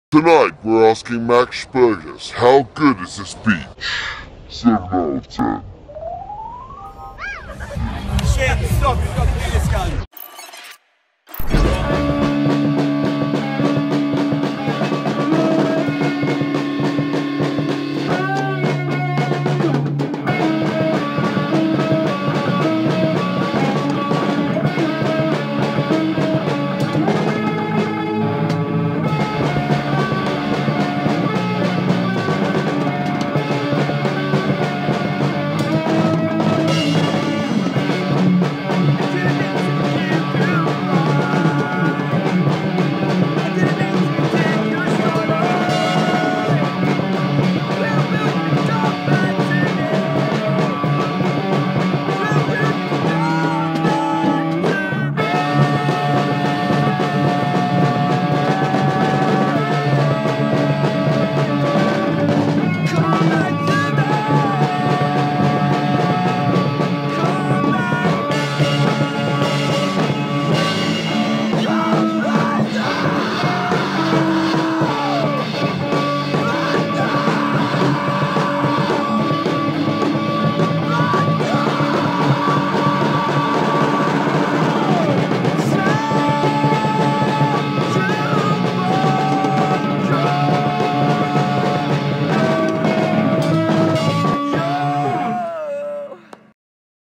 Tonight, we're asking Max Spurgis, how good is this beach? 7 out of 10. Shit, stop, you've got to do this, guy.